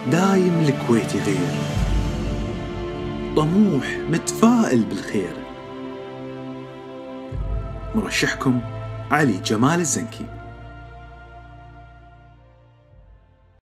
دايم الكويت يغير، طموح متفائل بالخير. مرشحكم علي جمال الزنكي.